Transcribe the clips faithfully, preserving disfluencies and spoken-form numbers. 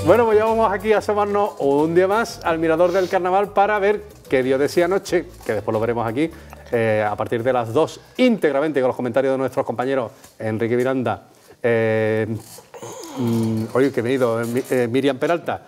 Bueno, pues ya vamos aquí a asomarnos un día más al Mirador del Carnaval para ver qué dio de sí anoche, que después lo veremos aquí, eh, a partir de las dos, íntegramente con los comentarios de nuestros compañeros Enrique Miranda, eh, mm, oye, que he venido, eh, Miriam Peralta,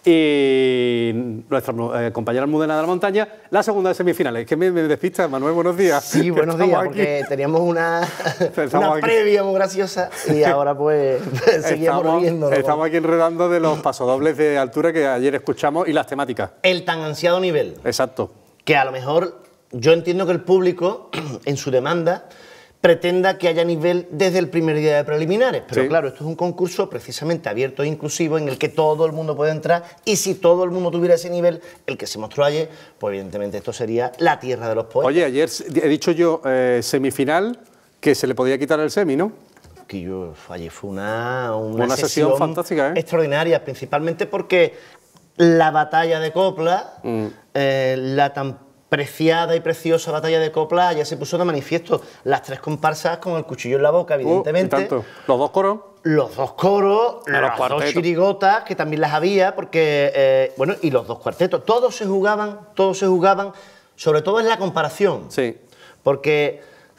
y nuestra eh, compañera Almudena de la Montaña, la segunda de semifinales. Que me, me despista, Manuel, buenos días. Sí, buenos días, aquí. Porque teníamos una, una previa muy graciosa y ahora pues seguimos riendo. Estamos aquí enredando de los pasodobles de altura que ayer escuchamos y las temáticas. El tan ansiado nivel. Exacto. Que a lo mejor yo entiendo que el público, en su demanda, pretenda que haya nivel desde el primer día de preliminares. Pero sí, claro, esto es un concurso precisamente abierto e inclusivo en el que todo el mundo puede entrar, y si todo el mundo tuviera ese nivel, el que se mostró ayer, pues evidentemente esto sería la tierra de los poetas. Oye, ayer he dicho yo eh, semifinal, que se le podía quitar el semi, ¿no? Que yo, ayer fue una, una, una sesión, sesión fantástica, ¿eh? Extraordinaria, principalmente porque la batalla de copla, mm. eh, la tan preciada y preciosa batalla de copla ya se puso de manifiesto. Las tres comparsas con el cuchillo en la boca, evidentemente. Uh, tanto. Los dos coros. Los dos coros, a las los dos chirigotas, que también las había, porque, eh, bueno, y los dos cuartetos. Todos se jugaban, todos se jugaban, sobre todo en la comparación. Sí. Porque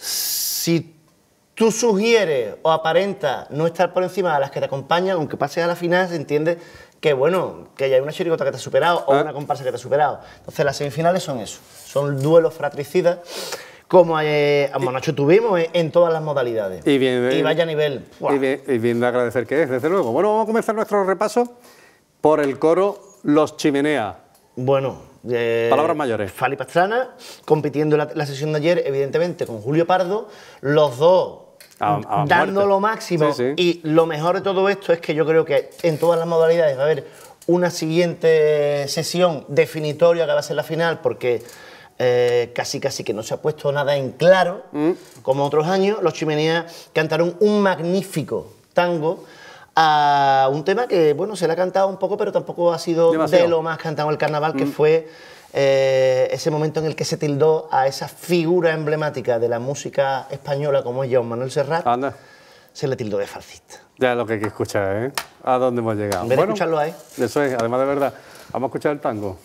si tú sugieres o aparentas no estar por encima de las que te acompañan, aunque pases a la final, se entiende que bueno, que ya hay una chirigota que te ha superado o ah. una comparsa que te ha superado. Entonces las semifinales son eso, son duelos fratricidas, como eh, Monacho tuvimos eh, en todas las modalidades. Y, bien, y vaya nivel. Y bien, y bien de agradecer que es, desde luego. Bueno, vamos a comenzar nuestro repaso por el coro Los Chimenea. Bueno, eh, palabras mayores. Fali Pastrana, compitiendo en la, la sesión de ayer, evidentemente, con Julio Pardo, los dos A, a dando muerte. Lo máximo, sí, sí. Y lo mejor de todo esto es que yo creo que en todas las modalidades va a haber una siguiente sesión definitoria que va a ser la final, porque eh, casi casi que no se ha puesto nada en claro, mm. como otros años. Los Chimenea cantaron un magnífico tango a un tema que, bueno, se le ha cantado un poco, pero tampoco ha sido demasiado de lo más cantado en el carnaval, mm. que fue Eh, ese momento en el que se tildó a esa figura emblemática de la música española como es Joan Manuel Serrat. Anda. Se le tildó de fascista. Ya es lo que hay que escuchar, ¿eh? ¿A dónde hemos llegado? En vez de bueno, escucharlo ahí. Eso es, además de verdad. Vamos a escuchar el tango.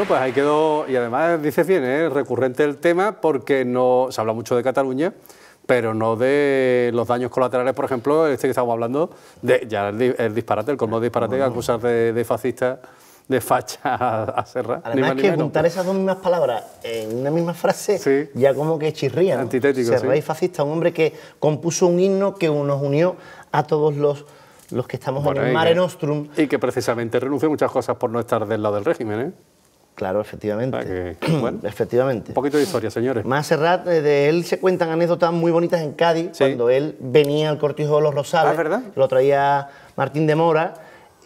Bueno, pues ahí quedó, y además dices bien, ¿eh? Recurrente el tema, porque no se habla mucho de Cataluña, pero no de los daños colaterales, por ejemplo, este que estamos hablando, de ya el, el disparate, el colmo de disparate, bueno. acusar de, de fascista, de facha a, a Serra. Además que juntar esas dos mismas palabras en una misma frase, sí. ya como que chirría, ¿no? Antitético, Serra sí. y fascista, un hombre que compuso un himno que nos unió a todos los... los que estamos bueno, en el Mare que, Nostrum. Y que precisamente renunció a muchas cosas por no estar del lado del régimen, ¿eh? Claro, efectivamente. Que, bueno, efectivamente. Un poquito de historia, señores. Más Serrat, de él se cuentan anécdotas muy bonitas en Cádiz, sí. cuando él venía al Cortijo de los Rosales. Ah, ¿es verdad? Lo traía Martín de Mora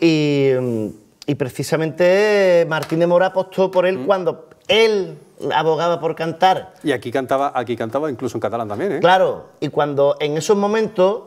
y, y precisamente Martín de Mora apostó por él mm. cuando él abogaba por cantar. Y aquí cantaba, aquí cantaba incluso en catalán también, ¿eh? Claro, y cuando en esos momentos...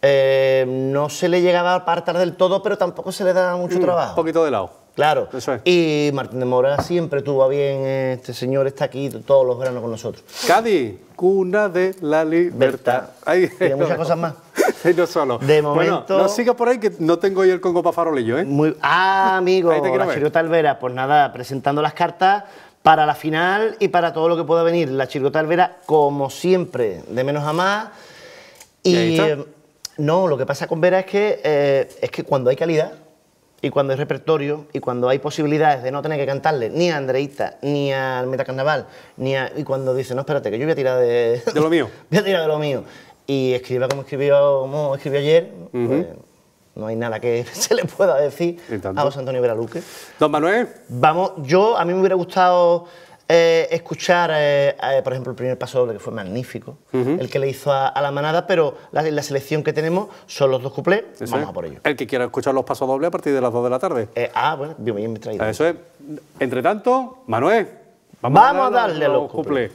Eh, no se le llegaba a apartar del todo, pero tampoco se le daba mucho mm, trabajo. Un poquito de lado. Claro. Eso es. Y Martín de Mora siempre tuvo a bien, este señor está aquí todos los veranos con nosotros. Cádiz, cuna de la libertad. Ahí, y de muchas cosas más. Y no solo. De momento... Bueno, no siga por ahí que no tengo hoy el Congo para farolillo, ¿eh? Muy... Ah, amigo, la chirigota Alvera, pues nada, presentando las cartas para la final y para todo lo que pueda venir. La chirigota Alvera, como siempre, de menos a más. Y... ¿Y ahí está? No, lo que pasa con Vera es que, eh, es que cuando hay calidad y cuando hay repertorio y cuando hay posibilidades de no tener que cantarle ni a Andreita, ni al Metacarnaval, ni a, y cuando dice, no, espérate, que yo voy a tirar de... De lo mío. voy a tirar de lo mío. Y escriba como escribió, como escribió ayer, uh-huh. pues no hay nada que se le pueda decir a José Antonio Vera Luque. Don Manuel. Vamos, yo, a mí me hubiera gustado... Eh, escuchar, eh, eh, por ejemplo, el primer paso doble, que fue magnífico, uh-huh. el que le hizo a, a la manada, pero la, la selección que tenemos son los dos cuplés, Eso vamos es. a por ello. El que quiera escuchar los pasos dobles a partir de las dos de la tarde. Eh, ah, bueno, bien, bien me he traído. Eso es. Entre tanto, Manuel, vamos, vamos a darle a los, los cuplés.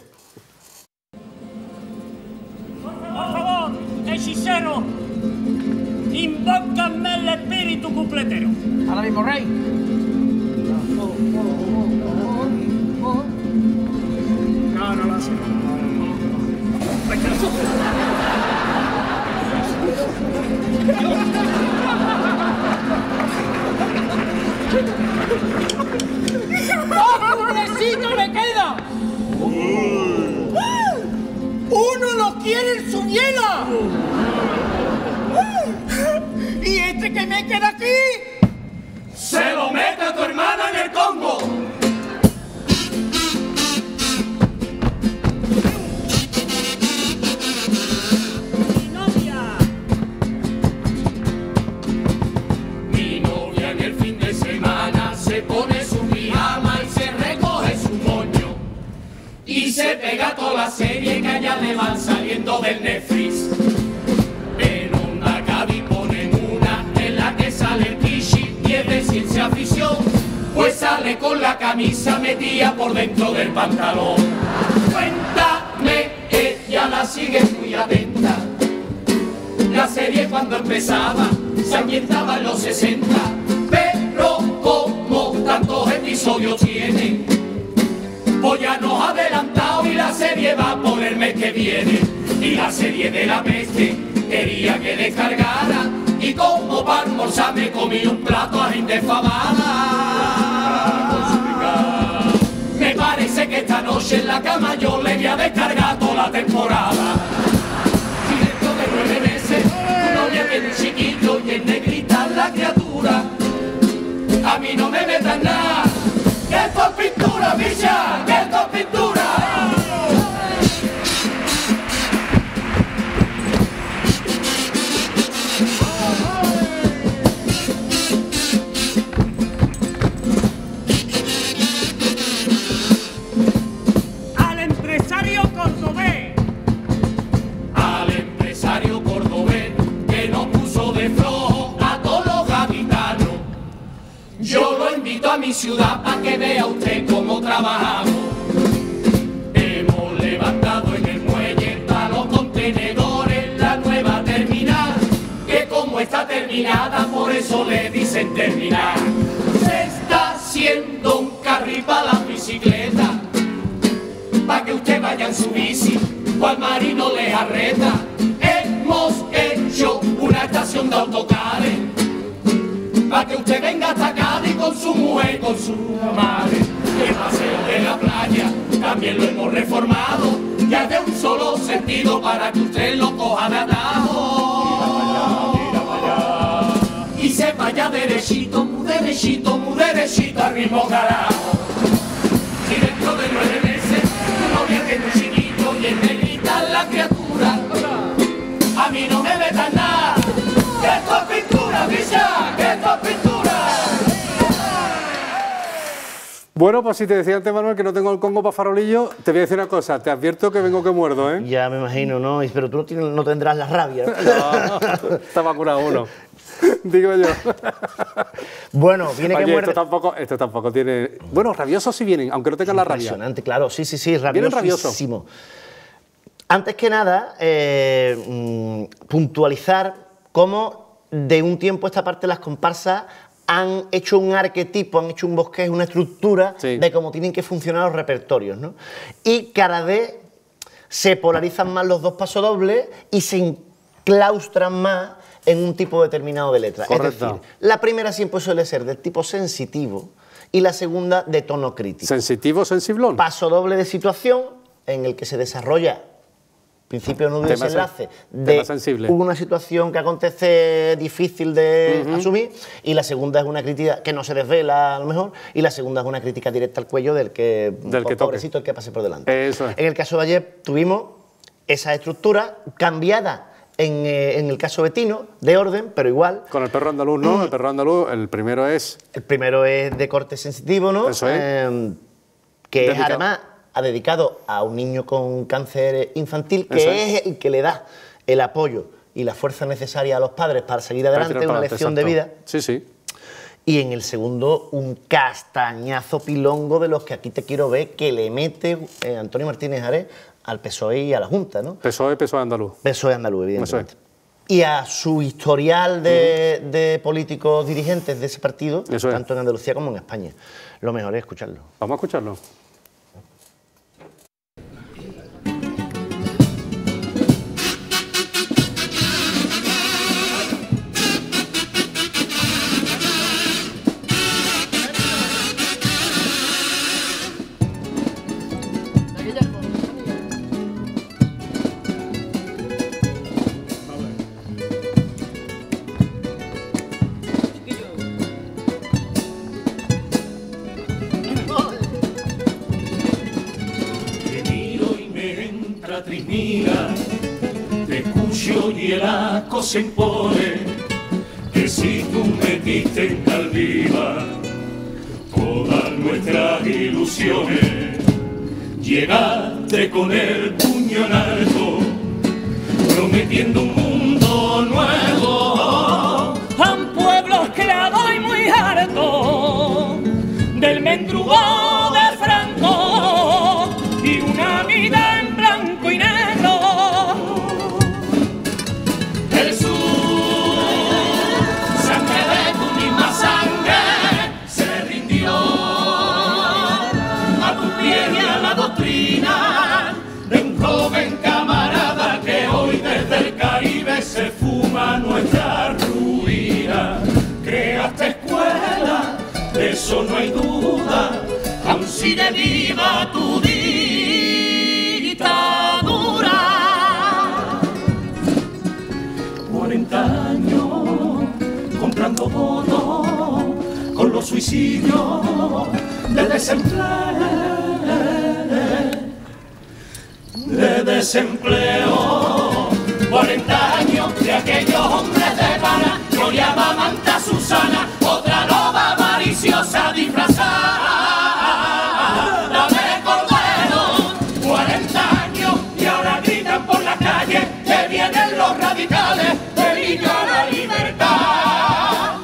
Por favor, hechicero, invócame el espíritu cupletero. Ahora mismo, rey. No, no lo hace. ¡Oh, pobrecito me queda! ¡Uno lo quiere en su biela! ¿Y este que me queda aquí? ¡Se lo mete a tu hermana en el Congo! Se pega toda la serie que allá le van saliendo del Netflix. Pero una Cádiz ponen una en la que sale el Kishi y es de ciencia ficción, pues sale con la camisa metida por dentro del pantalón. Cuéntame, ella la sigue muy atenta. La serie cuando empezaba se ambientaba en los sesenta, pero como tantos episodios tiene, pues ya nos ha adelantado y la serie va por el mes que viene. Y la serie de la peste quería que descargara, y como para almorzar me comí un plato a indefamada. Me parece que esta noche en la cama yo le voy a descargar toda la temporada. Si dentro de nueve meses tu novia tiene chiquito y es negrita la criatura, a mí no me metan nada. ¡Que esto es pintura, bicha! ¡Que esto es pintura! Al empresario cordobés. Al empresario cordobés que nos puso de flojo a todos los gaditanos. Yo lo invito a mi ciudad para que vea usted cómo trabajamos. Hemos levantado en el muelle para los contenedores la nueva terminal, que como está terminada por eso le dicen terminar. Se está haciendo un carril para la bicicleta, para que usted vaya en su bici, cual marino le arreta. Hemos hecho una estación de autocares, para que usted venga hasta Cádiz con su mujer, con su madre. El paseo de la playa también lo hemos reformado, ya de un solo sentido para que usted lo coja de atajo. Mira para allá, y se vaya derechito, muy derechito, muy derechito al mismo carajo. Y dentro de nueve meses, tu novia tiene un chiquito y es negrita la criatura. A mí no me metas nada, que esto es pintura, bicha, que esto es pintura. Bueno, pues si te decía antes, Manuel, que no tengo el Congo para farolillo, te voy a decir una cosa, te advierto que vengo que muerdo, ¿eh? Ya me imagino, ¿no? Pero tú no, tienes, no tendrás la rabia. No, está vacunado uno, digo yo. Bueno, viene Oye, que muerde... Esto tampoco, esto tampoco tiene... Bueno, rabiosos sí vienen, aunque no tengan la rabia. Impresionante, claro, sí, sí, sí, Vienen rabiosísimo. Antes que nada, eh, mmm, puntualizar cómo de un tiempo a esta parte las comparsas han hecho un arquetipo, han hecho un bosquejo, una estructura sí. de cómo tienen que funcionar los repertorios, ¿no? Y cada vez se polarizan más los dos pasodobles y se enclaustran más en un tipo determinado de letra. Correcto. Es decir, la primera siempre suele ser del tipo sensitivo y la segunda de tono crítico. ¿Sensitivo, sensiblón? Pasodoble de situación en el que se desarrolla principio, nudo y desenlace de una situación que acontece difícil de uh-huh. asumir, y la segunda es una crítica que no se desvela a lo mejor, y la segunda es una crítica directa al cuello del que, del que pobrecito, el que pase por delante. Eso es. En el caso de ayer tuvimos esa estructura cambiada en, eh, en el caso Betino, de orden, pero igual. Con el perro andaluz, ¿no? El perro andaluz, el primero es... El primero es de corte sensitivo, ¿no? Eso es. Eh, que Dedicado. es además... ha dedicado a un niño con cáncer infantil, que es. es el que le da el apoyo y la fuerza necesaria a los padres para seguir adelante, para una lección exacto. de vida. Sí, sí. Y en el segundo, un castañazo pilongo de los que aquí te quiero ver, que le mete eh, Antonio Martínez Ares al P S O E y a la Junta, ¿no? P S O E, P S O E andaluz. P S O E andaluz, evidentemente. Y a su historial de, uh-huh. de políticos dirigentes de ese partido, Eso tanto es. en Andalucía como en España. Lo mejor es escucharlo. Vamos a escucharlo. Se impone que si tú metiste en Calviva todas nuestras ilusiones, llegaste con el puño en alto, prometiendo un mundo nuevo a un pueblo esclavo y muy harto del mendrugo de Franco y una vida en blanco y negro. De un joven camarada que hoy desde el Caribe se fuma nuestra ruina. Creaste escuela, de eso no hay duda, aun sigue viva tu dictadura. cuarenta años comprando votos con los suicidios de desempleo. De desempleo, cuarenta años de aquellos hombres de gana, Gloria Mamanta Susana, otra loba maliciosa disfrazada de cordero, cuarenta años y ahora gritan por la calle que vienen los radicales, peligro la libertad.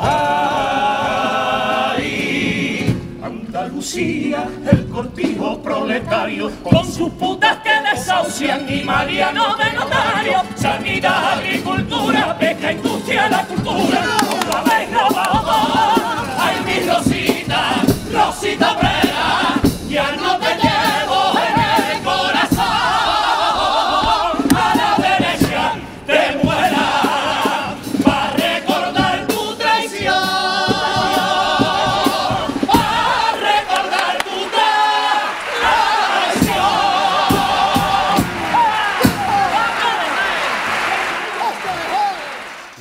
Ay, Andalucía, el cortijo proletario, con sus putas que desahucian y Mariano de notario, sanidad, agricultura, pesca, industria, la cultura, otra vez robado. Ay, mi Rosita, Rosita Brera, ya no te llevo en el corazón, a la derecha te muera, para recordar tu traición, para recordar tu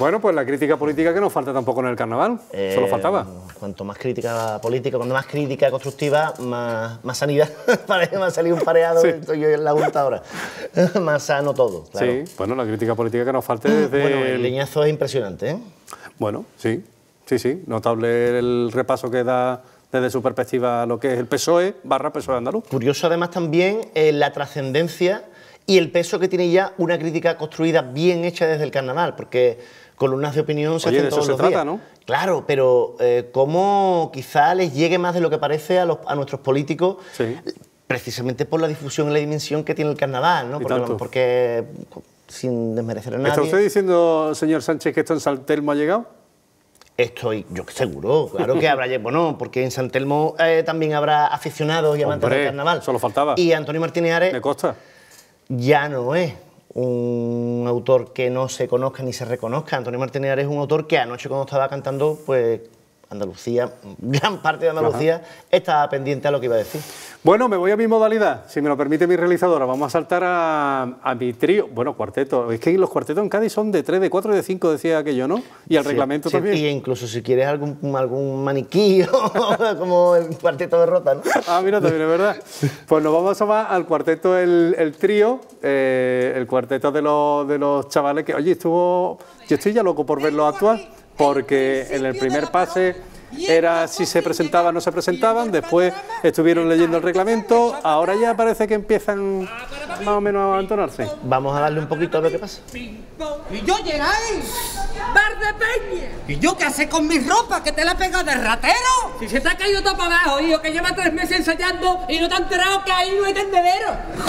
Bueno, pues la crítica política que no falta tampoco en el carnaval, eh, solo faltaba. Cuanto más crítica política, cuanto más crítica constructiva, más, más sanidad. Parece que me ha salido un pareado, sí. Estoy yo en la junta ahora. Más sano todo, claro. Sí, bueno, la crítica política que nos falte desde... Bueno, el leñazo es impresionante, ¿eh? Bueno, sí, sí, sí, notable el repaso que da desde su perspectiva lo que es el P S O E barra P S O E andaluz. Curioso además también eh, la trascendencia y el peso que tiene ya una crítica construida bien hecha desde el carnaval, porque columnas de opinión se Oye, hacen de eso todos se los trata, días. ¿no? Claro, pero eh, cómo quizá les llegue más de lo que parece a, los, a nuestros políticos, sí. Precisamente por la difusión y la dimensión que tiene el carnaval, ¿no? Porque, bueno, porque, sin desmerecer a nadie... ¿Está usted diciendo, señor Sánchez, que esto en San Telmo ha llegado? Estoy, yo seguro, claro que habrá, bueno, porque en San Telmo eh, también habrá aficionados y amantes del carnaval. Solo faltaba. Y Antonio Martínez Ares... Me consta. Ya no es un autor que no se conozca ni se reconozca. Antonio Martínez Ares es un autor que anoche cuando estaba cantando, pues Andalucía, gran parte de Andalucía, ajá, estaba pendiente a lo que iba a decir. Bueno, me voy a mi modalidad, si me lo permite mi realizadora. Vamos a saltar a, a mi trío, bueno, cuarteto. Es que los cuartetos en Cádiz son de tres, de cuatro, de cinco, decía aquello, ¿no? Y el sí, reglamento sí, también. Y incluso si quieres algún, algún maniquí como el cuarteto de Rota, ¿no? Ah, mira, también es verdad. Pues nos vamos a llamar al cuarteto, el, el trío, eh, el cuarteto de los, de los chavales que, oye, estuvo... Yo estoy ya loco por verlo actuar, porque en el primer pase era si se presentaban o no se presentaban, después estuvieron leyendo el reglamento, ahora ya parece que empiezan más o menos a entonarse. Vamos a darle un poquito a ver qué pasa. Y yo llegáis, Bar de Peña. ¿Y yo qué hace con mi ropa? ¿Que te la pega de ratero? Si se te ha caído todo para abajo, hijo, que lleva tres meses ensayando y no te has enterado que ahí no hay tendedero.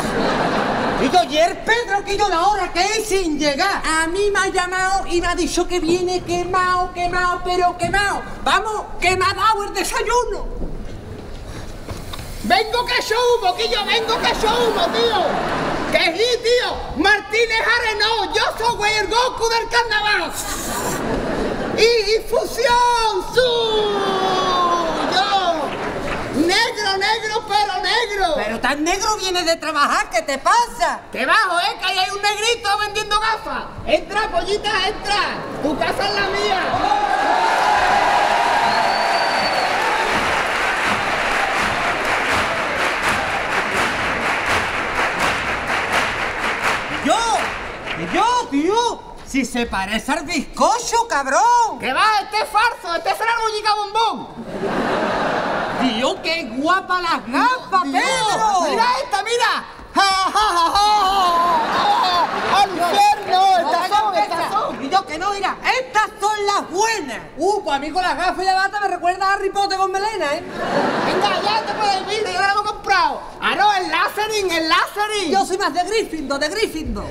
Y yo ayer, Pedro, que yo la hora que es sin llegar. A mí me ha llamado y me ha dicho que viene quemado, quemado, pero quemado. Vamos, que me ha dado el desayuno. Vengo que subo, que yo vengo que subo, tío. Que sí, tío. Martínez Ares no, yo soy el Goku del carnaval. Y, y fusión, su, yo. Negro, negro, pero negro. Pero tan negro viene de trabajar, ¿qué te pasa? Que bajo, ¿eh? Que ahí hay un negrito vendiendo gafas. Entra, pollita, entra. Tu casa es la mía. ¡Yo! ¡Yo, tío! ¡Si se parece al bizcocho, cabrón! ¡Que va! ¡Este es falso! ¡Este será el bollica bombón! ¡Tío, qué guapa las gafas, Pedro! ¡Mira esta, mira! ¡Ja, ja, ja, ja! ¡Al infierno! ¡Estas son, estas son! Y yo que no, mira, estas son las buenas. Uh, pues a mí con las gafas y la bata me recuerda a Harry Potter con melena, ¿eh? Venga, ya te puedes ir, yo la hemos comprado. Ah, no, el Láserin, el Láserin. Yo soy más de Gryffindor, de Gryffindor.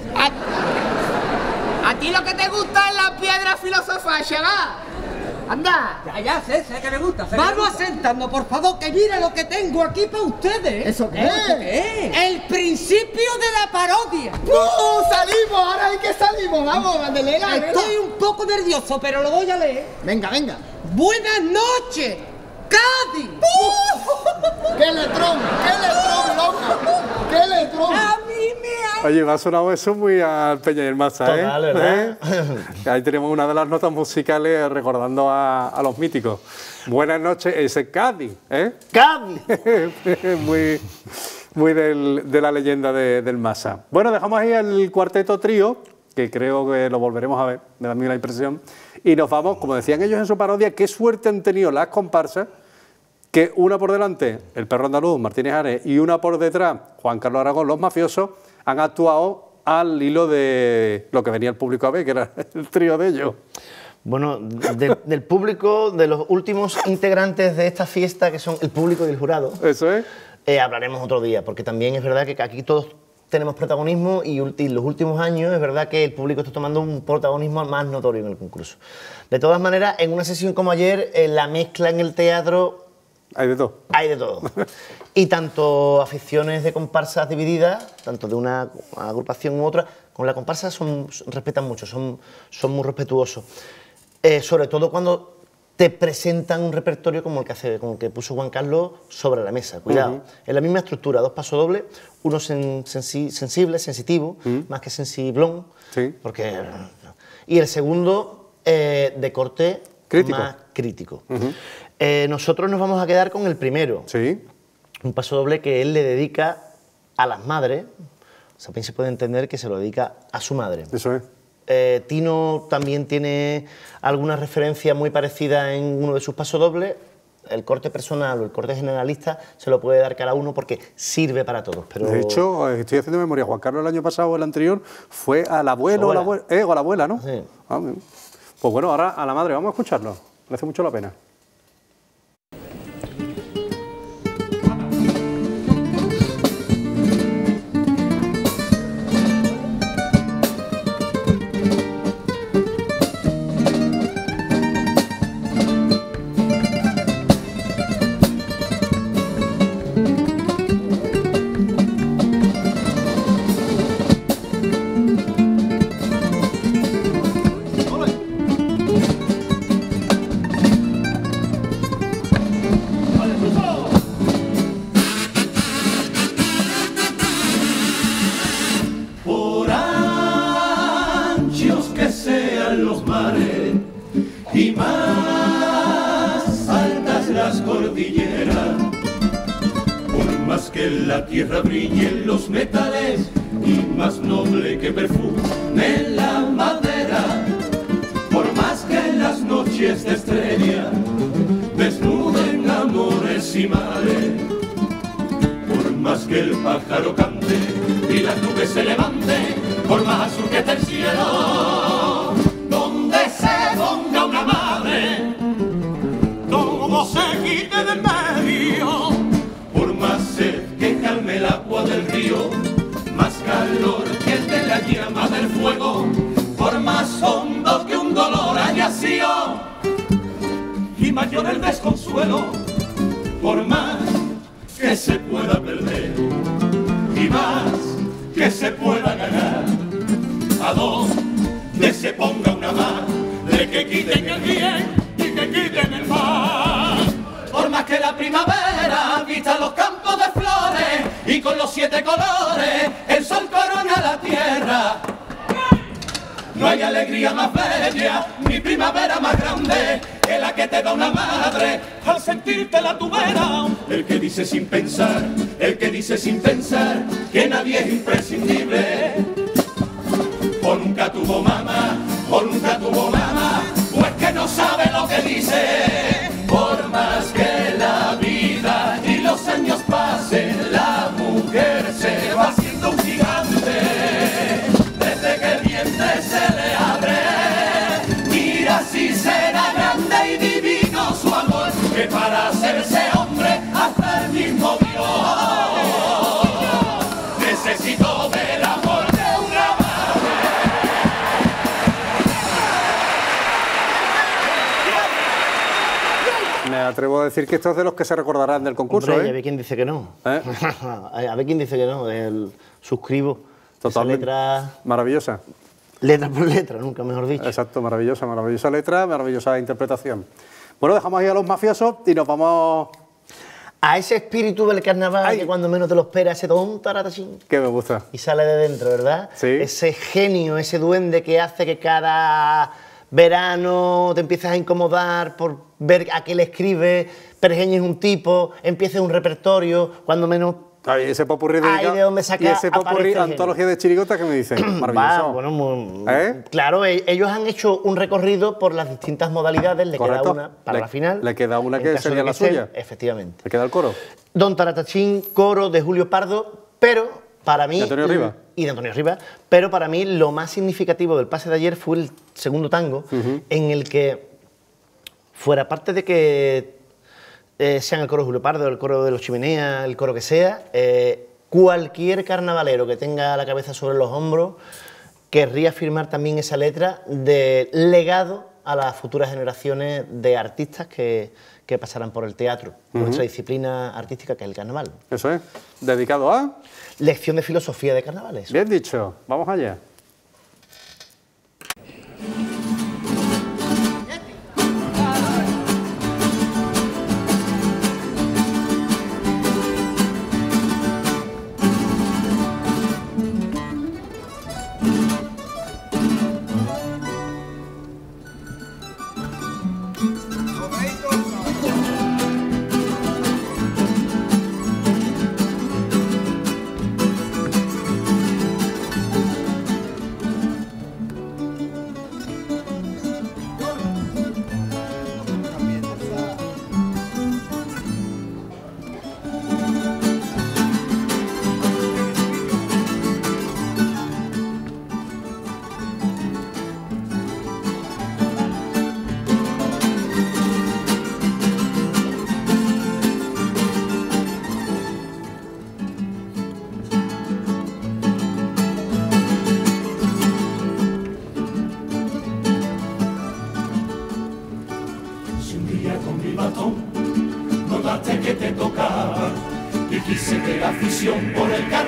A, a ti lo que te gusta es la piedra filosofal, chaval. ¡Anda! Ya, ya, sé, sé que me gusta. Sé Vamos a sentarnos, por favor, que mira lo que tengo aquí para ustedes. ¿Eso qué es? ¿Eso qué es? El principio de la parodia. ¡Uh! ¡Salimos! Ahora hay que salimos. Vamos, Mandelera. Estoy un poco nervioso, pero lo voy a leer. Venga, venga. Buenas noches, Cádiz. ¡Uh! ¡Qué letrón! ¡Qué letrón, loco! ¡Qué letrón! A mí me ha... Oye, me ha sonado eso muy al Peña y el Masa, ¿eh? Total, ¿verdad? ¿Eh? Ahí tenemos una de las notas musicales recordando a, a los míticos. Buenas noches, ese Cádiz, ¿eh? ¡Cádiz! muy muy del, de la leyenda de, del Masa. Bueno, dejamos ahí el cuarteto trío, que creo que lo volveremos a ver, me da a mí la impresión. Y nos vamos, como decían ellos en su parodia, qué suerte han tenido las comparsas, que una por delante, el perro andaluz, Martínez Ares, y una por detrás, Juan Carlos Aragón, los mafiosos, han actuado al hilo de lo que venía el público a ver, que era el trío de ellos. Bueno, de, del público, de los últimos integrantes de esta fiesta, que son el público y el jurado. Eso es. Eh, hablaremos otro día, porque también es verdad que aquí todos tenemos protagonismo y en los últimos años es verdad que el público está tomando un protagonismo más notorio en el concurso. De todas maneras, en una sesión como ayer, eh, la mezcla en el teatro... Hay de todo. Hay de todo. Y tanto aficiones de comparsas divididas, tanto de una agrupación u otra, con la comparsa son, respetan mucho, son, son muy respetuosos. Eh, sobre todo cuando te presentan un repertorio como el que, hace, como el que puso Juan Carlos sobre la mesa. Cuidado, uh-huh. Es la misma estructura, dos pasos dobles, uno sen, sensi, sensible, sensitivo, uh-huh. más que sensiblón, sí. porque... Y el segundo eh, de corte crítico. más crítico. Uh-huh. eh, nosotros nos vamos a quedar con el primero. Sí. Un paso doble que él le dedica a las madres. O sea, también se puede entender que se lo dedica a su madre. Eso es. Eh, Tino también tiene alguna referencia muy parecida en uno de sus pasodobles. El corte personal o el corte generalista se lo puede dar cada uno porque sirve para todos. Pero... De hecho, estoy haciendo memoria, Juan Carlos el año pasado o el anterior fue al abuelo o la abuela, eh, o a la abuela, ¿no? Sí. Ah, pues bueno, ahora a la madre, vamos a escucharlo, le hace mucho la pena. Y más altas las cordilleras, por más que en la tierra brillen los metales, y más noble que perfume la madera, por más que en las noches de estrella desnuden amores y males, por más que el pájaro cante y las nubes se levanten, por más azul que esté el cielo, donde se ponga una madre, todo se quite del medio, por más sed que calme el agua del río, más calor que el de la llama del fuego, por más hondo que un dolor haya sido, y mayor el desconsuelo, por más que se pueda perder, y más que se pueda ganar, a donde se ponga una madre que quiten el bien y que quiten el mal. Por más que la primavera vista los campos de flores y con los siete colores el sol corona la tierra, no hay alegría más bella ni primavera más grande que la que te da una madre al sentirte la tubera. El que dice sin pensar, el que dice sin pensar que nadie es imprescindible, o nunca tuvo mamá, o nunca tuvo mamá, o es que no sabe lo que dice. Por más que la vida y los años pasen, la mujer se va haciendo un gigante. Desde que el vientre se le abre, mira si será grande y divino su amor, que para hacerse hombre hasta el mismo Dios necesitó del amor de una madre. Me atrevo a decir que esto es de los que se recordarán del concurso. Hombre, ¿eh? a ver quién dice que no. ¿Eh? A ver quién dice que no. El suscribo. Totalmente. Esa letra... Maravillosa. Letra por letra, nunca mejor dicho. Exacto, maravillosa, maravillosa letra, maravillosa interpretación. Bueno, dejamos ahí a los mafiosos y nos vamos... A ese espíritu del carnaval. Ay, que cuando menos te lo esperas, ese don taratachín. Que me gusta. Y sale de dentro, ¿verdad? Sí. Ese genio, ese duende que hace que cada verano te empieces a incomodar por ver a qué le escribe, pergeñes un tipo, empieces un repertorio, cuando menos... Ay, ese popurrí dedicado, de dónde saca, y ese popurrí antología de chirigota que me dicen, maravilloso. Va, bueno, muy, ¿Eh? Claro, ellos han hecho un recorrido por las distintas modalidades, le Correcto. queda una para le, la final. Le queda una que sería la estén, suya. Efectivamente. Le queda el coro. Don Taratachín, coro de Julio Pardo, pero para mí... De Antonio Rivas. Y de Antonio Rivas, pero para mí lo más significativo del pase de ayer fue el segundo tango, uh-huh. en el que, fuera parte de que eh, sean el coro de Julio Pardo, el coro de los Chimenea, el coro que sea, eh, cualquier carnavalero que tenga la cabeza sobre los hombros querría firmar también esa letra de legado a las futuras generaciones de artistas que, que pasarán por el teatro, uh-huh. nuestra disciplina artística que es el carnaval. Eso es, dedicado a... Lección de filosofía de carnavales. Bien dicho, vamos allá.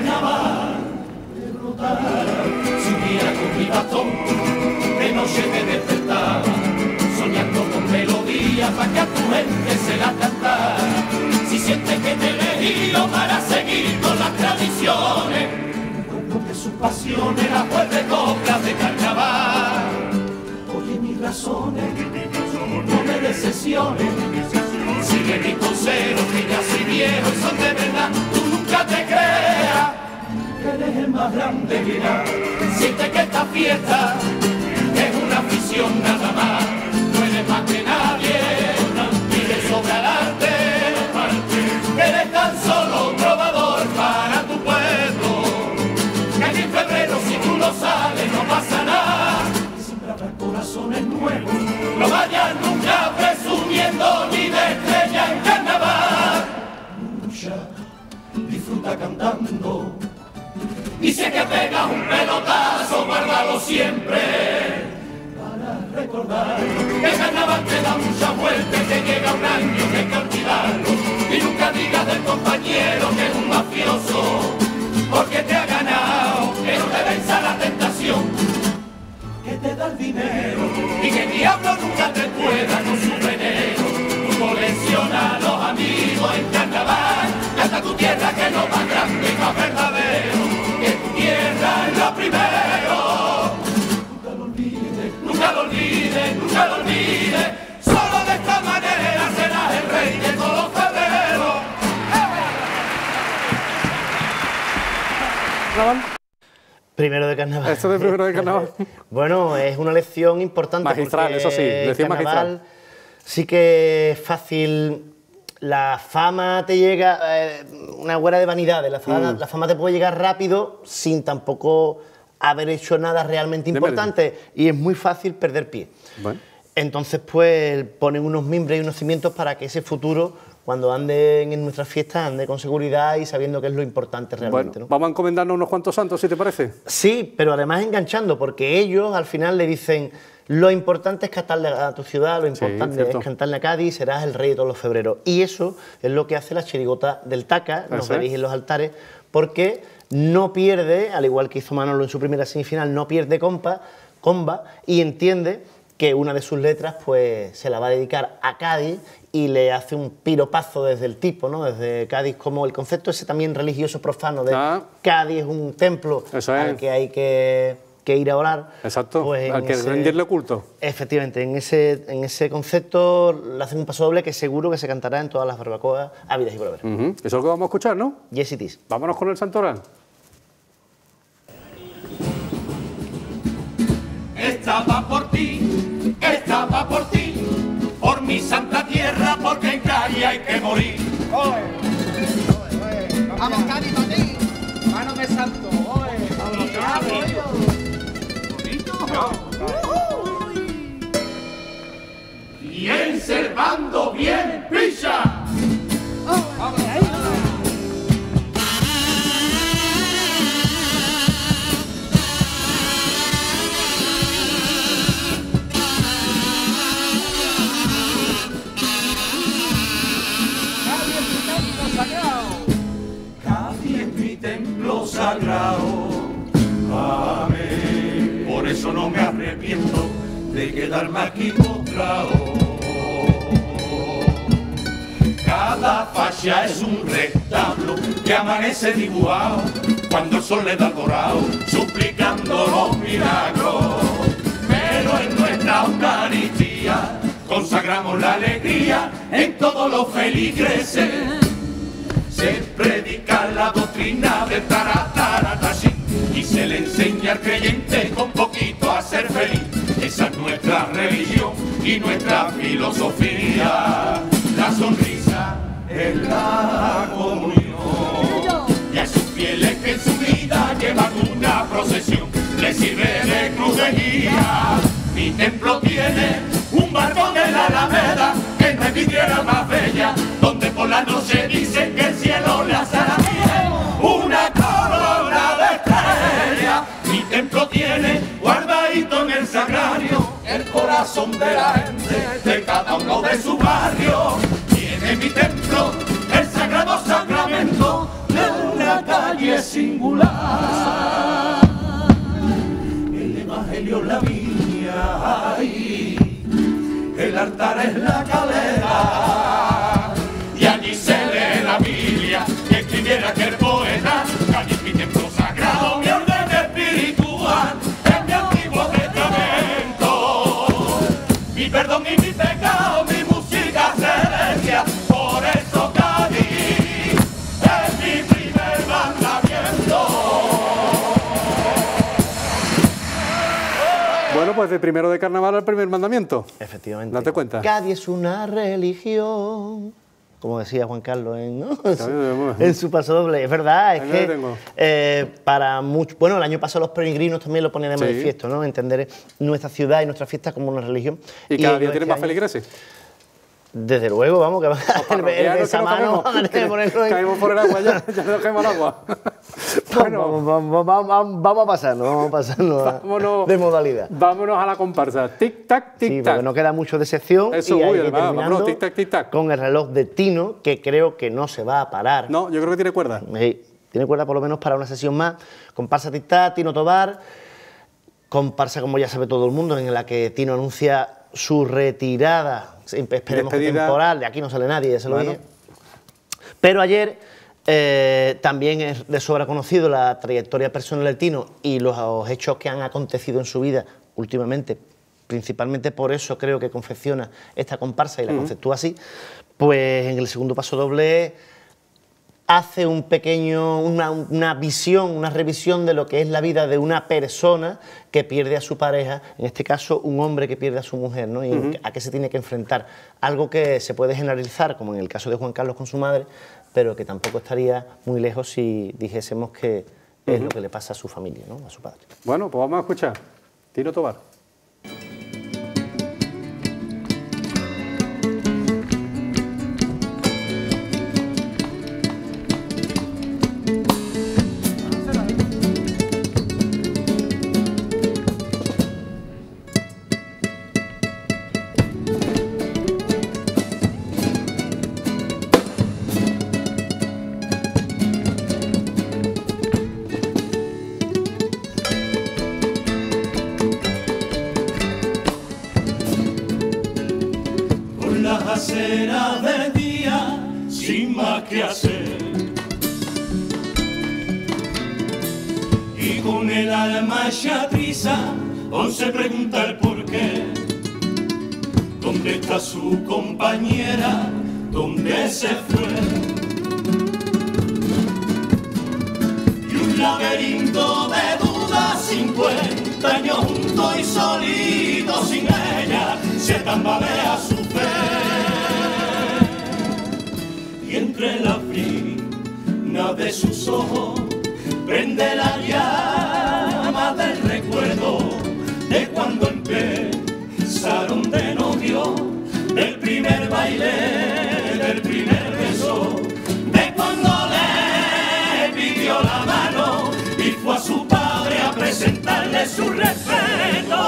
carnaval de brotar. Subía con mi bastón, de noche me despertaba, soñando con melodías para que a tu gente se la cantara. Si sientes que te he elegido para seguir con las tradiciones, recuerdo que sus pasiones las vuelve coplas de carnaval. Oye mis razones, no me decepciones, sigue mis consejos que ya soy viejo y son de verdad. Tú nunca te creas que eres el más grande, mira, siente que esta fiesta es una afición nada más. No eres más que nadie y le sobra el arte, que eres tan solo un trovador para tu pueblo, que aquí en febrero si tú no sales no pasa nada. Siempre habrá corazones nuevos, no vayas nunca presumiendo ni de estrella en carnaval. Lucha, disfruta cantando, y si es que pegas un pelotazo, guárdalo siempre para recordar que el carnaval te da mucha vuelta, que llega un año que hay que olvidarlo. Y nunca digas del compañero que es un mafioso, porque te ha ganado, que no te venza la tentación, que te da el dinero y que el diablo nunca te pueda con su veneno. Tú colecciona a los amigos en carnaval, y hasta tu tierra que es lo más grande y más verdadero, que tu tierra es la primero. Nunca lo olvides, nunca lo olvides, nunca lo olvides, solo de esta manera serás el rey de todos los febreros. Primero de carnaval. Esto de primero de carnaval. Bueno, es una lección importante. Magistral, eso sí, lección magistral. Sí que es fácil. La fama te llega, eh, una huella de vanidad, la fama, mm. la fama te puede llegar rápido sin tampoco haber hecho nada realmente importante y es muy fácil perder pie. Bueno. Entonces pues ponen unos mimbres y unos cimientos para que ese futuro, cuando anden en nuestras fiestas, ande con seguridad y sabiendo qué es lo importante realmente. Bueno, ¿no? Vamos a encomendarnos unos cuantos santos, si te parece. Sí, pero además enganchando, porque ellos al final le dicen: lo importante es cantarle a tu ciudad, lo importante sí, es cantarle a Cádiz, serás el rey de todos los febreros. Y eso es lo que hace la chirigota del Taca, nos veréis en los altares, porque no pierde, al igual que hizo Manolo en su primera semifinal, no pierde compa, comba y entiende que una de sus letras pues se la va a dedicar a Cádiz y le hace un piropazo desde el tipo, ¿no? Desde Cádiz, como el concepto ese también religioso profano de ah. Cádiz es un templo eso al es. que hay que... que ir a orar. Exacto, pues al que ese, rendirle culto. Efectivamente, en ese, en ese concepto le hacen un paso doble que seguro que se cantará en todas las barbacoas habidas y por haber. Uh-huh. Eso es lo que vamos a escuchar, ¿no? Yes, it is. Vámonos con el santoral. Esta va por ti, esta va por ti, por mi santa tierra, porque en Cádiz hay que morir. Oye, oye, oye. Vamos, Cádiz, para ti. Mano de santo, oye. Vamos, Cádiz. Bien servando, bien pilla. Vamos ahí. Cádiz es mi templo sagrado. Amén. Por eso no me arrepiento de quedarme aquí postrado. Cada facha es un retablo que amanece dibujado cuando el sol le da dorado, suplicando los milagros. Pero en nuestra Eucaristía consagramos la alegría en todos los feligreses. Se predica la doctrina del tarataratasí y se le enseña al creyente con poquito a ser feliz. Esa es nuestra religión y nuestra filosofía. La sonrisa es la comunión. Y a sus fieles que en su vida llevan una procesión, les sirve de cruz de guía. Mi templo tiene un balcón en la Alameda, que no es vidriera más bella, donde por la noche dicen que el cielo le hará una corona de estrellas. Mi templo tiene guardadito en el sagrario el corazón de la gente de cada uno de su barrio. Tiene mi templo el sagrado sacramento de una calle singular. El evangelio es la viña, ay, el altar es la calera, y allí se lee la Biblia, que escribiera aquel poeta, allí mi templo sagrado, mi orden espiritual, en mi antiguo testamento, mi perdón y mi pecado, mi música celestia, por eso Cádiz es mi primer mandamiento. Bueno, pues de primero de carnaval al primer mandamiento. Efectivamente. Date cuenta. Cádiz es una religión, como decía Juan Carlos en, ¿no? en, su, en su paso doble. Es verdad, es Ahí que eh, para muchos... Bueno, el año pasado los peregrinos también lo ponían de manifiesto, sí, ¿no? Entender nuestra ciudad y nuestra fiesta como una religión. ¿Y, y cada día tiene más feligreses? Desde luego, vamos, que va el, el besamano vamos a tener que ponerlo en... Caemos por el agua ya, ya no caemos al agua. Bueno, vamos, vamos, vamos, vamos a pasarnos, vamos a pasarnos vámonos, de modalidad. Vámonos a la comparsa. Tic, tac, tic, sí, tac. porque no queda mucho de sección. Eso, y uy, hay que además, vámonos, tic, tac, tic, tac. Con el reloj de Tino, que creo que no se va a parar. No, yo creo que tiene cuerda. Sí, tiene cuerda por lo menos para una sesión más. Comparsa tic, tac, Tino Tobar. Comparsa, como ya sabe todo el mundo, en la que Tino anuncia su retirada. Esperemos que temporal, de aquí no sale nadie, ya se lo bueno. dije. Pero ayer eh, también es de sobra conocido la trayectoria personal del Tino y los hechos que han acontecido en su vida últimamente, principalmente por eso creo que confecciona esta comparsa y la uh-huh. conceptúa así. Pues en el segundo paso doble hace un pequeño, una, una visión, una revisión de lo que es la vida de una persona que pierde a su pareja, en este caso un hombre que pierde a su mujer, ¿no? Y uh-huh. a qué se tiene que enfrentar. Algo que se puede generalizar, como en el caso de Juan Carlos con su madre, pero que tampoco estaría muy lejos si dijésemos que uh-huh. es lo que le pasa a su familia, ¿no? A su padre. Bueno, pues vamos a escuchar. Tino Tobar. Acera de día sin más que hacer y con el alma hecha prisa aún se pregunta el por qué. ¿Dónde está su compañera? ¿Dónde se fue? Y un laberinto de dudas, cincuenta años juntos y solito sin ella, se tambalea su fe. Y entre la frina de sus ojos prende la llama del recuerdo de cuando empezaron de novio, del primer baile, del primer beso, de cuando le pidió la mano y fue a su padre a presentarle su respeto.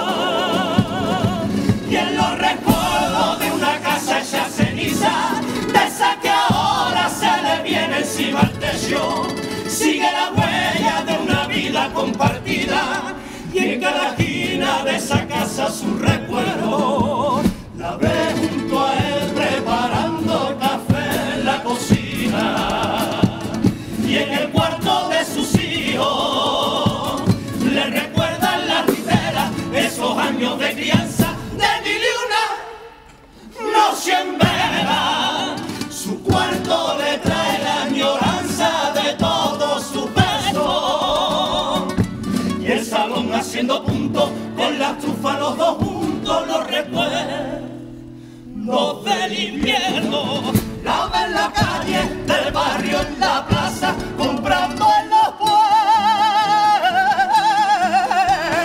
Y en los recuerdos de una casa hecha ceniza, de esa que ahora se le viene encima al techo, sigue la huella de una vida compartida, y en cada esquina de esa casa su recuerdo la ve junto a él preparando café en la cocina, y en el cuarto de sus hijos le recuerdan la ribera, esos años de crianza de mil y una noche en vela. Su cuarto le trae la añoranza de todos sus besos, y el salón haciendo punto con la estufa los dos juntos, los recuerdos del invierno. La ve en la calle, del barrio, en la plaza, comprando en los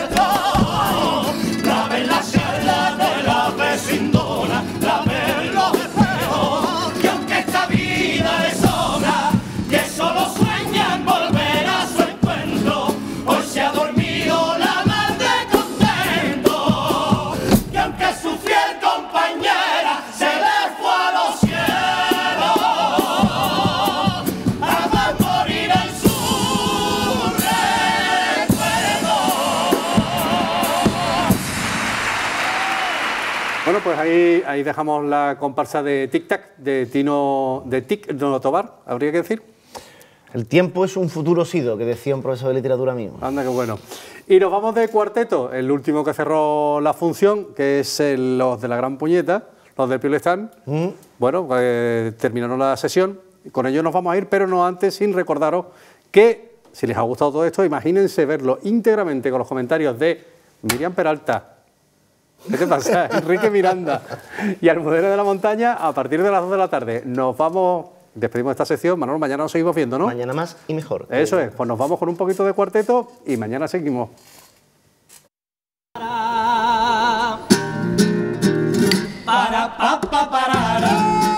puestos. La ve en la charla de la vecindona, la ve en los Bueno, pues ahí, ahí dejamos la comparsa de Tic Tac, de Tino, de Tic no Tobar, habría que decir. El tiempo es un futuro sido, que decía un profesor de literatura mío. Anda, qué bueno. Y nos vamos de cuarteto, el último que cerró la función, que es el, los de la Gran Puñeta, los del Pilestán. Mm. Bueno, eh, terminaron la sesión, con ellos nos vamos a ir, pero no antes sin recordaros que, si les ha gustado todo esto, imagínense verlo íntegramente con los comentarios de Miriam Peralta, ¿qué te pasa? Enrique Miranda y Almudena de la Montaña a partir de las dos de la tarde. Nos vamos, despedimos esta sección. Manolo, mañana nos seguimos viendo, ¿no? Mañana más y mejor. Eso es, pues nos vamos con un poquito de cuarteto y mañana seguimos. Para, para, pa, pa, para,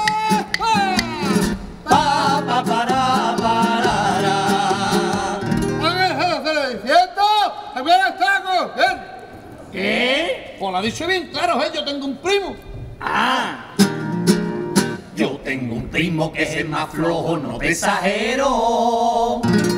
pa, pa, para, para. ¿Qué? Pues lo ha dicho bien claro, ¿eh? Yo tengo un primo. Ah, yo tengo un primo que es el más flojo, no te exagero,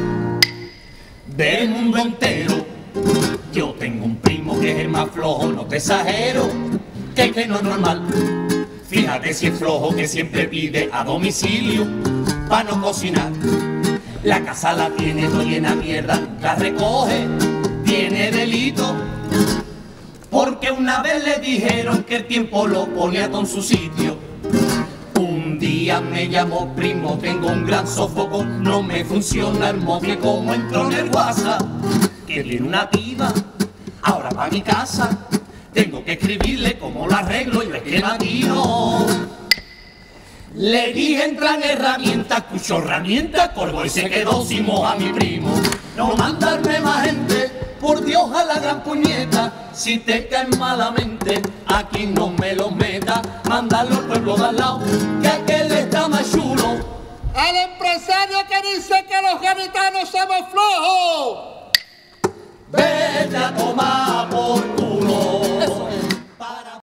del mundo entero. Yo tengo un primo que es el más flojo, no te exagero, que que no es normal. Fíjate si es flojo que siempre pide a domicilio para no cocinar. La casa la tiene todo llena de mierda, la recoge, tiene delito. Porque una vez le dijeron que el tiempo lo ponía todo en su sitio. Un día me llamó primo, tengo un gran sofoco, no me funciona el móvil como entró en el WhatsApp. Que viene una piba, ahora para mi casa, tengo que escribirle cómo lo arreglo y lo esquematino. Le dije entran herramientas, escuchó herramientas, colgó y se quedó sin moja mi primo. No mandarme más gente, por Dios a la gran puñeta, si te caen malamente, aquí no me lo meta. Mándalo al pueblo de al lado, que aquel está más chulo. Al empresario que dice que los gaditanos somos flojos. Vete a tomar por